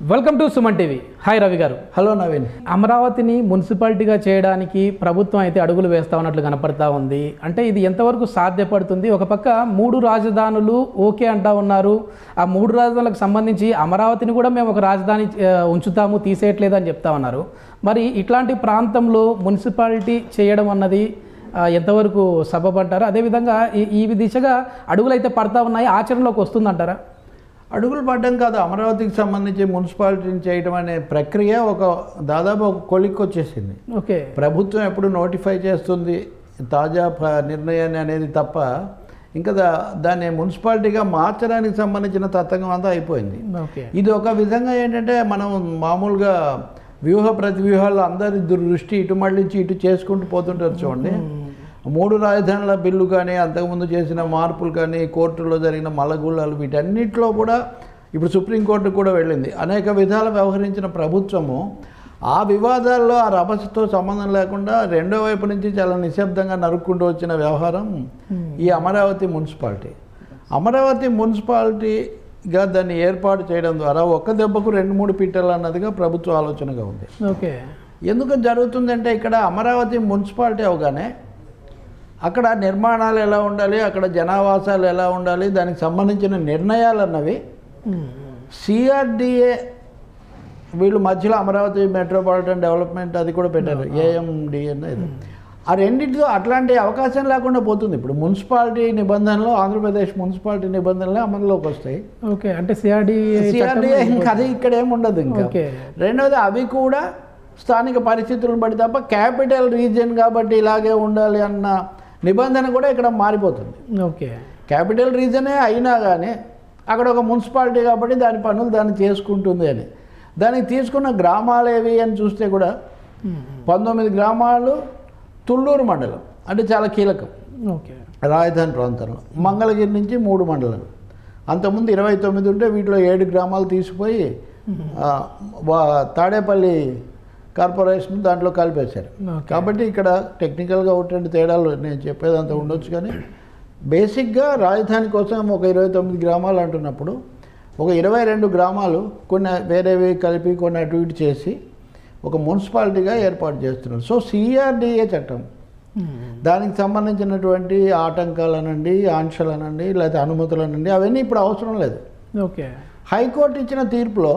Welcome to Suman TV. Hi Ravi garu. Hello Naveen. అమరావతిని మున్సిపాలిటీగా చేయడానికి ప్రభుత్వం అయితే అడుగులు వేస్తా ఉన్నట్లు కనపడతా ఉంది. అంటే ఇది ఎంతవరకు సాధ్యపడుతుంది? ఒక పక్క 3 రాజధానులు ఓకే అంటా ఉన్నారు. ఆ 3 రాజధానులకు సంబంధించి అమరావతిని కూడా మేము ఒక రాజధాని ఉంచుతాము, తీసేయట్లేదు అని చెప్తా ఉన్నారు. మరి ఇట్లాంటి ప్రాంతంలో మున్సిపాలిటీ చేయడం అన్నది ఎంతవరకు సబబంటారు? అదేవిధంగా ఈ దిశగా అడుగులు అయితే పడతా ఉన్నాయి, ఆచరణలోకి వస్తుందంటారా? అడుగులు పడ్డం కాదు, అమరావతికి సంబంధించి మున్సిపాలిటీని చేయడం అనే ప్రక్రియ దాదాపు ఒక కొలిక్కి వచ్చేసింది. ఓకే, ప్రభుత్వం ఎప్పుడు నోటిఫై చేస్తుంది తాజా నిర్ణయాన్ని అనేది తప్ప ఇంకా దాన్ని మున్సిపాలిటీగా మార్చడానికి సంబంధించిన తతంగం అంతా అయిపోయింది. ఇది ఒక విధంగా ఏంటంటే మనం మామూలుగా ప్రతివ్యూహాలు అందరి దృష్టి ఇటు మళ్ళించి ఇటు చేసుకుంటూ పోతుంటారు. చూడండి, 3 రాజధానుల బిల్లు కానీ, అంతకుముందు చేసిన మార్పులు కానీ, కోర్టులో జరిగిన మల్లగుళ్ళలు, వీటన్నిటిలో కూడా ఇప్పుడు సుప్రీంకోర్టు కూడా వెళ్ళింది. అనేక విధాలు వ్యవహరించిన ప్రభుత్వము ఆ వివాదాల్లో ఆ రభసతో సంబంధం లేకుండా రెండో వైపు నుంచి చాలా నిశ్శబ్దంగా నరుక్కుంటూ వచ్చిన వ్యవహారం ఈ అమరావతి మున్సిపాలిటీ. అమరావతి మున్సిపాలిటీగా దాన్ని ఏర్పాటు చేయడం ద్వారా ఒక్క దెబ్బకు 2-3 పిట్టలు అన్నదిగా ప్రభుత్వ ఆలోచనగా ఉంది. ఓకే, ఎందుకు జరుగుతుందంటే ఇక్కడ అమరావతి మున్సిపాలిటీ అవగానే అక్కడ నిర్మాణాలు ఎలా ఉండాలి, అక్కడ జనావాసాలు ఎలా ఉండాలి, దానికి సంబంధించిన నిర్ణయాలు అన్నవి సిఆర్డిఏ వీళ్ళు మధ్యలో అమరావతి మెట్రోపాలిటన్ డెవలప్మెంట్ అది కూడా పెట్టారు, ఏఎండిఏ అనేది. ఆ రెండింటితో అట్లాంటి అవకాశం లేకుండా పోతుంది. ఇప్పుడు మున్సిపాలిటీ నిబంధనలు, ఆంధ్రప్రదేశ్ మున్సిపాలిటీ నిబంధనలే అమలులోకి వస్తాయి. ఓకే, అంటే సిఆర్డిఏ ఇంకా అది ఇక్కడ ఏముండదు. ఇంకా రెండవది అవి కూడా స్థానిక పరిస్థితులను బట్టి తప్ప క్యాపిటల్ రీజియన్ కాబట్టి ఇలాగే ఉండాలి అన్న నిబంధన కూడా ఇక్కడ మారిపోతుంది. ఓకే, క్యాపిటల్ రీజనే అయినా కానీ అక్కడ ఒక మున్సిపాలిటీ కాబట్టి దాని పనులు దాన్ని చేసుకుంటుంది అని. దానికి తీసుకున్న గ్రామాలు ఏవి అని చూస్తే కూడా 19 గ్రామాలు తుళ్ళూరు మండలం అంటే చాలా కీలకం. ఓకే, రాజధాని ప్రాంతంలో మంగళగిరి నుంచి 3 మండలాలు, అంతకుముందు 29 ఉంటే వీటిలో 7 గ్రామాలు తీసిపోయి తాడేపల్లి కార్పొరేషన్ దాంట్లో కలిపేశారు. కాబట్టి ఇక్కడ టెక్నికల్గా ఒకటి తేడాలు నేను చెప్పేది అంత ఉండొచ్చు, కానీ బేసిక్గా రాజధాని కోసం ఒక 29 గ్రామాలు అంటున్నప్పుడు ఒక 22 గ్రామాలు కొన్ని వేరేవి కలిపి కొన్ని అటు ఇటు చేసి ఒక మున్సిపాలిటీగా ఏర్పాటు చేస్తున్నారు. సో సిఆర్డిఏ చట్టం దానికి సంబంధించినటువంటి ఆటంకాలనండి, ఆంక్షలనండి, లేకపోతే అనుమతులనండి అవన్నీ ఇప్పుడు అవసరం లేదు. ఓకే, హైకోర్టు ఇచ్చిన తీర్పులో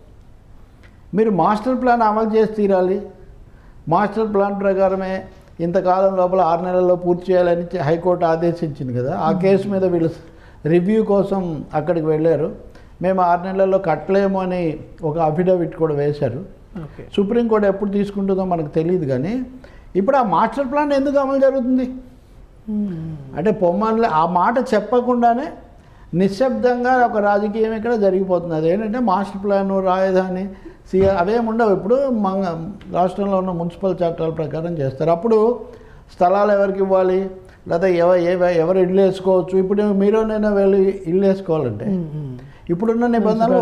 మీరు మాస్టర్ ప్లాన్ అమలు చేసి తీరాలి, మాస్టర్ ప్లాన్ ప్రకారమే ఇంతకాలం లోపల 6 నెలల్లో పూర్తి చేయాలని హైకోర్టు ఆదేశించింది కదా. ఆ కేసు మీద వీళ్ళు రివ్యూ కోసం అక్కడికి వెళ్ళారు. మేము 6 నెలల్లో కట్టలేము అని ఒక అఫిడవిట్ కూడా వేశారు. సుప్రీంకోర్టు ఎప్పుడు తీసుకుంటుందో మనకు తెలియదు, కానీ ఇప్పుడు ఆ మాస్టర్ ప్లాన్ ఎందుకు అమలు జరుగుతుంది అంటే పొమ్మని ఆ మాట చెప్పకుండానే నిశ్శబ్దంగా ఒక రాజకీయం ఇక్కడ జరిగిపోతుంది. అదేంటంటే మాస్టర్ ప్లాన్, రాజధాని, అవేమి ఉండవు. ఇప్పుడు రాష్ట్రంలో ఉన్న మున్సిపల్ చట్టాల ప్రకారం చేస్తారు. అప్పుడు స్థలాలు ఎవరికి ఇవ్వాలి, లేదా ఎవరు ఇల్లు వేసుకోవచ్చు. ఇప్పుడు మీరునైనా వెళ్ళి ఇల్లు వేసుకోవాలంటే ఇప్పుడున్న నిబంధనలు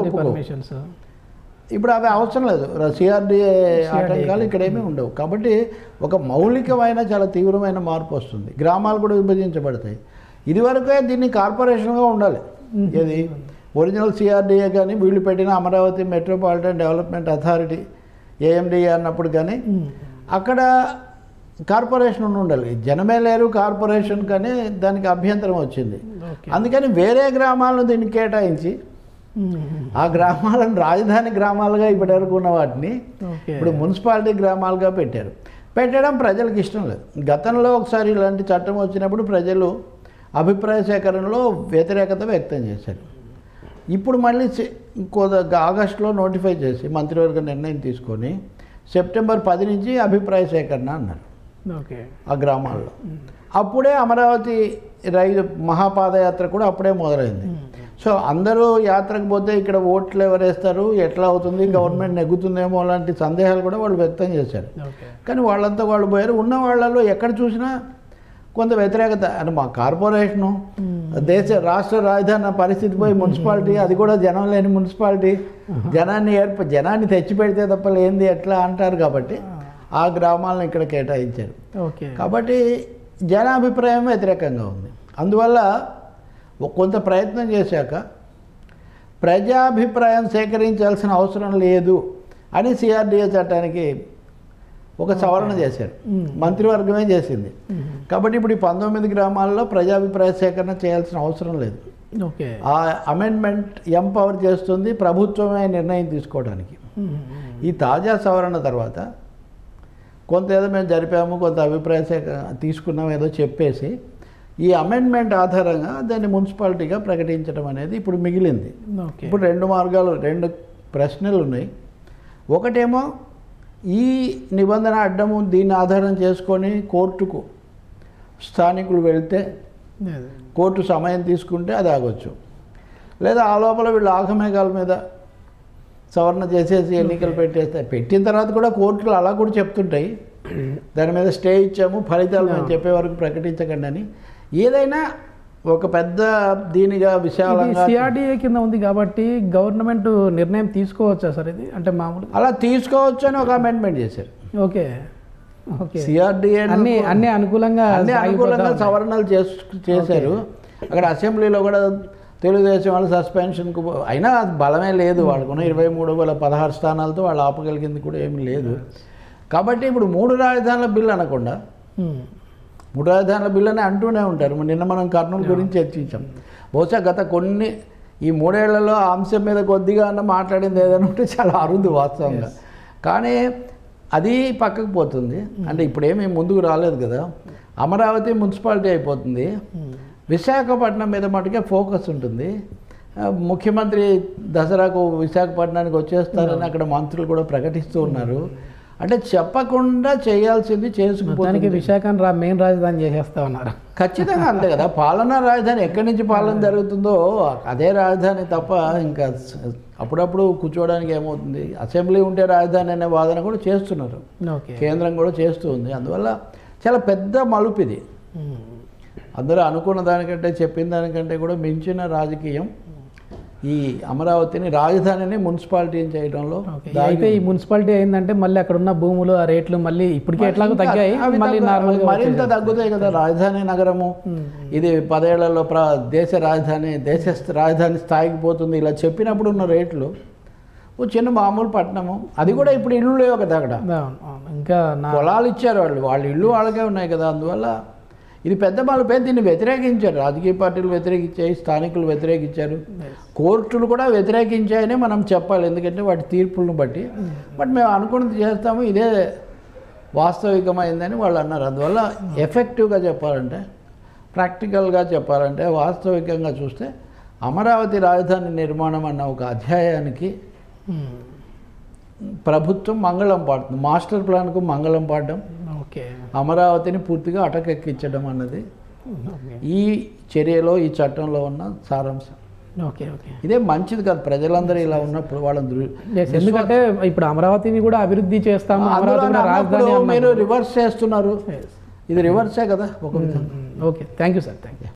ఇప్పుడు అవి అవసరం లేదు. సిఆర్డిఏ ఆటంకాలు ఇక్కడేమీ ఉండవు. కాబట్టి ఒక మౌలికమైన చాలా తీవ్రమైన మార్పు వస్తుంది. గ్రామాలు కూడా విభజించబడతాయి. ఇదివరకే దీన్ని కార్పొరేషన్గా ఉండాలి. ఏది ఒరిజినల్ సిఆర్డిఏ కానీ వీళ్ళు పెట్టిన Amaravati metropolitan development authority AMDA అన్నప్పుడు కానీ అక్కడ కార్పొరేషన్ ఉండాలి. జనమే లేరు కార్పొరేషన్, కానీ దానికి అభ్యంతరం వచ్చింది. అందుకని వేరే గ్రామాలను దీన్ని కేటాయించి ఆ గ్రామాలను రాజధాని గ్రామాలుగా ఇప్పటివరకు ఉన్న వాటిని ఇప్పుడు మున్సిపాలిటీ గ్రామాలుగా పెట్టడం ప్రజలకు ఇష్టం లేదు. గతంలో ఒకసారి ఇలాంటి చట్టం వచ్చినప్పుడు ప్రజలు అభిప్రాయ సేకరణలో వ్యతిరేకత వ్యక్తం చేశారు. ఇప్పుడు మళ్ళీ ఆగస్టులో నోటిఫై చేసి మంత్రివర్గ నిర్ణయం తీసుకొని సెప్టెంబర్ 10 నుంచి అభిప్రాయ సేకరణ అన్నారు ఆ గ్రామాల్లో. అప్పుడే అమరావతి మహాపాదయాత్ర కూడా అప్పుడే మొదలైంది. సో అందరూ యాత్రకు పోతే ఇక్కడ ఓట్లు ఎవరేస్తారు, ఎట్లా అవుతుంది, గవర్నమెంట్ నెగ్గుతుందేమో అలాంటి సందేహాలు కూడా వాళ్ళు వ్యక్తం చేశారు. కానీ వాళ్ళంతా వాళ్ళు పోయారు. ఉన్న వాళ్ళలో ఎక్కడ చూసినా కొంత వ్యతిరేకత. అని మా కార్పొరేషను రాష్ట్ర రాజధాని పరిస్థితి పోయి మున్సిపాలిటీ, అది కూడా జనం లేని మున్సిపాలిటీ, జనాన్ని తెచ్చిపెడితే తప్ప లేనిది ఎట్లా అంటారు. కాబట్టి ఆ గ్రామాలను ఇక్కడ కేటాయించారు. కాబట్టి జనాభిప్రాయం వ్యతిరేకంగా ఉంది. అందువల్ల కొంత ప్రయత్నం చేశాక ప్రజాభిప్రాయం సేకరించాల్సిన అవసరం లేదు అని సిఆర్డిఏ చట్టానికి ఒక సవరణ చేశారు. మంత్రివర్గమే చేసింది. కాబట్టి ఇప్పుడు ఈ 19 గ్రామాల్లో ప్రజాభిప్రాయ సేకరణ చేయాల్సిన అవసరం లేదు. ఆ అమెండ్మెంట్ ఎంపవర్ చేస్తుంది ప్రభుత్వమే నిర్ణయం తీసుకోవడానికి. ఈ తాజా సవరణ తర్వాత కొంత ఏదో మేము జరిపాము, కొంత అభిప్రాయ సేకరణ తీసుకున్నాం ఏదో చెప్పేసి ఈ అమెండ్మెంట్ ఆధారంగా దాన్ని మున్సిపాలిటీగా ప్రకటించడం అనేది ఇప్పుడు మిగిలింది. ఇప్పుడు 2 మార్గాలు, 2 ప్రశ్నలు ఉన్నాయి. ఒకటేమో ఈ నిబంధన అడ్డము దీన్ని ఆధారం చేసుకొని కోర్టుకు స్థానికులు వెళ్తే కోర్టు సమయం తీసుకుంటే అది ఆగొచ్చు. లేదా ఆ లోపల వీళ్ళు ఆగమేఘాల మీద సవరణ చేసేసి ఎన్నికలు పెట్టేస్తాయి. పెట్టిన తర్వాత కూడా కోర్టులు అలా కూడా చెప్తుంటాయి, దాని మీద స్టే ఇచ్చాము, ఫలితాలు మేము చెప్పే వరకు ప్రకటించకండి అని. ఏదైనా ఒక పెద్ద దీనిగా విశాలంగా సిఆర్డిఏ కింద ఉంది కాబట్టి గవర్నమెంట్ నిర్ణయం తీసుకోవచ్చా సార్ ఇది? అంటే మామూలు అలా తీసుకోవచ్చు అని ఒక అమెండ్మెంట్ చేశారు. Okay okay. సిఆర్డిఏ అన్ని అనుకూలంగా సవరణలు చేశారు. అక్కడ అసెంబ్లీలో కూడా తెలుగుదేశం వాళ్ళు సస్పెన్షన్కు అయినా బలమే లేదు, వాళ్ళకున్న 23,16 స్థానాలతో వాళ్ళు ఆపగలిగింది కూడా ఏమీ లేదు. కాబట్టి ఇప్పుడు 3 రాజధానుల బిల్లు అనకుండా 3 రాజధానుల బిల్లు అని అంటూనే ఉంటారు. నిన్న మనం కర్నూలు గురించి చర్చించాం. బహుశా గత ఈ 3 ఏళ్లలో ఆ అంశం మీద కొద్దిగా అన్న మాట్లాడింది ఏదైనా ఉంటే చాలా అరుదు వాస్తవంగా. కానీ అది పక్కకు పోతుంది. అంటే ఇప్పుడేమీ ముందుకు రాలేదు కదా. అమరావతి మున్సిపాలిటీ అయిపోతుంది. విశాఖపట్నం మీద మటుకే ఫోకస్ ఉంటుంది. ముఖ్యమంత్రి దసరాకు విశాఖపట్నానికి వచ్చేస్తారని అక్కడ మంత్రులు కూడా ప్రకటిస్తూ ఉన్నారు. అంటే చెప్పకుండా చేయాల్సింది చేసుకుంటానికి విశాఖను మెయిన్ రాజధాని చేసేస్తా ఉన్నారు. ఖచ్చితంగా అంతే కదా. పాలనా రాజధాని ఎక్కడి నుంచి పాలన జరుగుతుందో అదే రాజధాని తప్ప ఇంకా అప్పుడప్పుడు కూర్చోవడానికి ఏమవుతుంది. అసెంబ్లీ ఉంటే రాజధాని అనే వాదన కూడా చేస్తున్నారు, కేంద్రం కూడా చేస్తూ ఉంది. అందువల్ల చాలా పెద్ద మలుపు ఇది. అందరూ అనుకున్న దానికంటే చెప్పిన దానికంటే కూడా మించిన రాజకీయం ఈ అమరావతిని రాజధానిని మున్సిపాలిటీని చేయడంలో. అయితే ఈ మున్సిపాలిటీ అయిందంటే మళ్ళీ అక్కడ ఉన్న భూములు ఆ రేట్లు మళ్ళీ ఇప్పటికే ఎట్లాగో తగ్గాయి, మళ్ళీ మరింత తగ్గుతాయి కదా. రాజధాని నగరము ఇది 10 ఏళ్లలో దేశ రాజధాని స్థాయికి పోతుంది ఇలా చెప్పినప్పుడు ఉన్న రేట్లు చిన్న మామూలు పట్టణము. అది కూడా ఇప్పుడు ఇల్లు లేవు కదా అక్కడ, ఇంకా పొలాలు ఇచ్చారు వాళ్ళ ఇల్లు వాళ్ళకే ఉన్నాయి కదా. అందువల్ల ఇది పెద్ద మలుపే. దీన్ని వ్యతిరేకించారు, రాజకీయ పార్టీలు వ్యతిరేకించాయి, స్థానికులు వ్యతిరేకించారు, కోర్టులు కూడా వ్యతిరేకించాయని మనం చెప్పాలి, ఎందుకంటే వాటి తీర్పులను బట్టి. బట్ మేము అనుకున్నది చేస్తాము, ఇదే వాస్తవికమైందని వాళ్ళు అన్నారు. అందువల్ల ఎఫెక్టివ్గా చెప్పాలంటే, ప్రాక్టికల్గా చెప్పాలంటే, వాస్తవికంగా చూస్తే అమరావతి రాజధాని నిర్మాణం అన్న ఒక అధ్యాయానికి ప్రభుత్వం మంగళం పాడుతుంది. మాస్టర్ ప్లాన్కు మంగళం పాడడం, అమరావతిని పూర్తిగా అటకెక్కించడం అన్నది ఈ చర్యలో, ఈ చట్టంలో ఉన్న సారాంశం. ఇదే మంచిది కాదు ప్రజలందరూ ఇలా ఉన్నప్పుడు వాళ్ళని. ఎందుకంటే ఇప్పుడు అమరావతిని కూడా అభివృద్ధి చేస్తాము, మీరు రివర్స్ చేస్తున్నారు. ఇది రివర్సే కదా ఒక విధంగా. Okay, thank you sir, thank you.